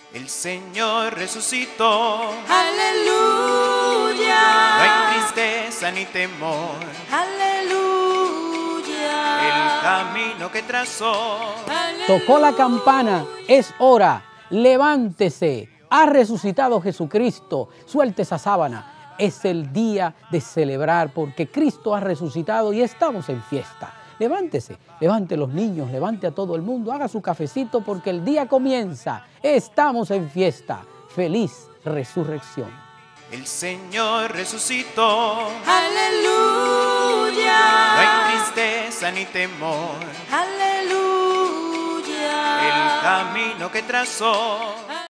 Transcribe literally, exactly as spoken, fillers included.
El Señor resucitó. Aleluya. No hay tristeza ni temor. Aleluya. El camino que trazó. Aleluya. Tocó la campana, es hora, levántese, ha resucitado Jesucristo, suelte esa sábana. Es el día de celebrar porque Cristo ha resucitado y estamos en fiesta. Levántese, levante a los niños, levante a todo el mundo, haga su cafecito porque el día comienza. Estamos en fiesta. Feliz resurrección. El Señor resucitó. Aleluya. No hay tristeza ni temor. Aleluya. El camino que trazó.